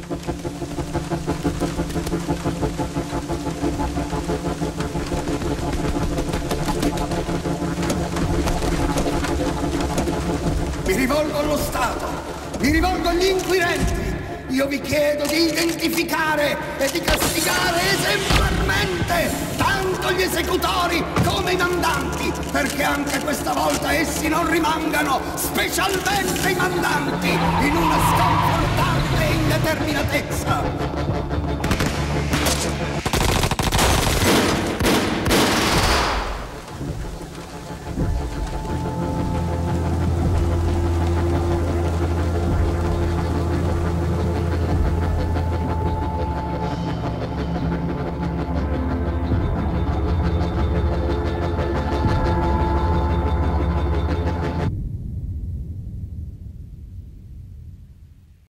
Mi rivolgo allo Stato, mi rivolgo agli inquirenti. Io vi chiedo di identificare e di castigare esemplarmente tanto gli esecutori come i mandanti, perché anche questa volta essi non rimangano, specialmente i mandanti, in una sconfortante indeterminatezza.